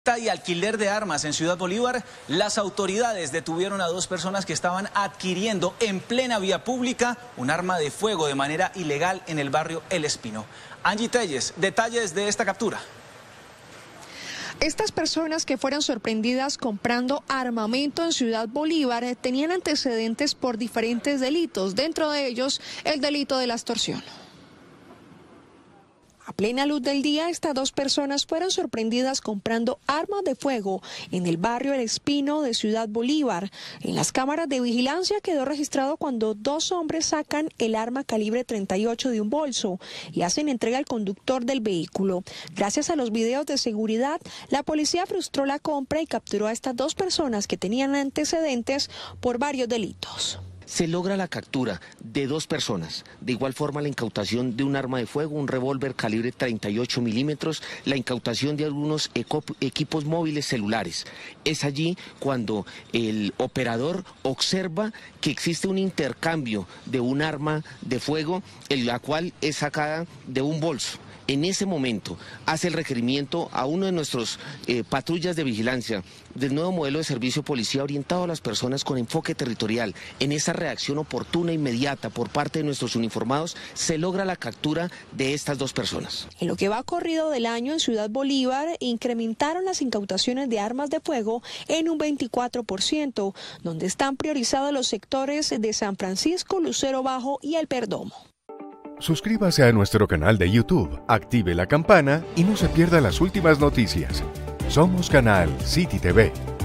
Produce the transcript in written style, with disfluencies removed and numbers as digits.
Y alquiler de armas en Ciudad Bolívar, las autoridades detuvieron a dos personas que estaban adquiriendo en plena vía pública un arma de fuego de manera ilegal en el barrio El Espino. Angie Telles, detalles de esta captura. Estas personas que fueron sorprendidas comprando armamento en Ciudad Bolívar tenían antecedentes por diferentes delitos, dentro de ellos el delito de la extorsión. A plena luz del día, estas dos personas fueron sorprendidas comprando armas de fuego en el barrio El Espino de Ciudad Bolívar. En las cámaras de vigilancia quedó registrado cuando dos hombres sacan el arma calibre 38 de un bolso y hacen entrega al conductor del vehículo. Gracias a los videos de seguridad, la policía frustró la compra y capturó a estas dos personas que tenían antecedentes por varios delitos. Se logra la captura de dos personas, de igual forma la incautación de un arma de fuego, un revólver calibre 38 milímetros, la incautación de algunos equipos móviles celulares. Es allí cuando el operador observa que existe un intercambio de un arma de fuego, la cual es sacada de un bolso. En ese momento hace el requerimiento a uno de nuestros patrullas de vigilancia del nuevo modelo de servicio policía orientado a las personas con enfoque territorial. En esa reacción oportuna e inmediata por parte de nuestros uniformados se logra la captura de estas dos personas. En lo que va corrido del año en Ciudad Bolívar incrementaron las incautaciones de armas de fuego en un 24%, donde están priorizados los sectores de San Francisco, Lucero Bajo y El Perdomo. Suscríbase a nuestro canal de YouTube, active la campana y no se pierda las últimas noticias. Somos Canal City TV.